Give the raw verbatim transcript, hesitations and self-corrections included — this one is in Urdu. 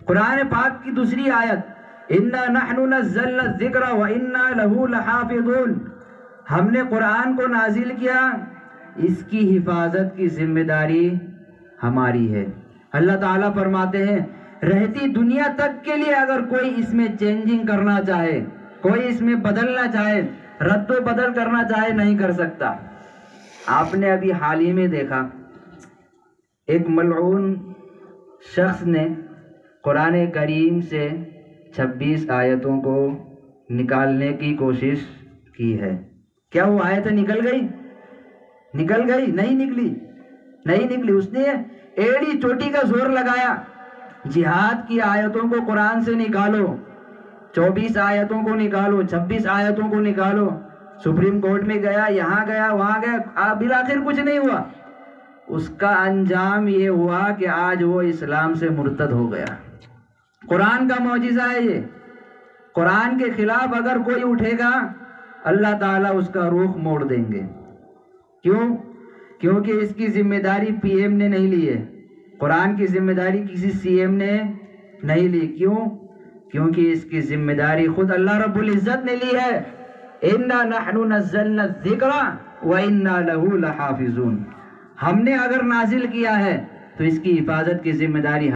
قرآن پاک کی دوسری آیت اِنَّا نَحْنُ نَزَّلْنَا الذِّكْرَ وَإِنَّا لَهُ لَحَافِظُونَ، ہم نے قرآن کو نازل کیا، اس کی حفاظت کی ذمہ داری ہماری ہے۔ اللہ تعالیٰ فرماتے ہیں رہتی دنیا تک کے لیے اگر کوئی اس میں چینجنگ کرنا چاہے، کوئی اس میں بدلنا چاہے، رد و بدل کرنا چاہے، نہیں کر سکتا۔ آپ نے ابھی حال ہی میں دیکھا ایک ملعون شخص نے قرآن کریم سے چھبیس آیتوں کو نکالنے کی کوشش کی ہے۔ کیا وہ آیتیں نکل گئی؟ نکل گئی؟ نہیں نکلی، نہیں نکلی۔ اس نے ایڑی چوٹی کا زور لگایا، جہاد کی آیتوں کو قرآن سے نکالو، چوبیس آیتوں کو نکالو، چھبیس آیتوں کو نکالو۔ سپریم کورٹ میں گیا، یہاں گیا، وہاں گیا، بالآخر کچھ نہیں ہوا۔ اس کا انجام یہ ہوا کہ آج وہ اسلام سے مرتد ہو گیا۔ قرآن کا معجزہ ہے یہ۔ قرآن کے خلاف اگر کوئی اٹھے گا اللہ تعالیٰ اس کا رخ موڑ دیں گے۔ کیوں؟ کیونکہ اس کی ذمہ داری پی ایم نے نہیں لی ہے، قرآن کی ذمہ داری کسی سی ایم نے نہیں لی۔ کیوں؟ کیونکہ اس کی ذمہ داری خود اللہ رب العزت نے لی ہے۔ اِنَّا نَحْنُ نَزَّلْنَا الذِّكْرَ وَإِنَّا لَهُ لَحَافِظُونَ، ہم نے اگر نازل کیا ہے تو اس کی حفاظت کی ذمہ داری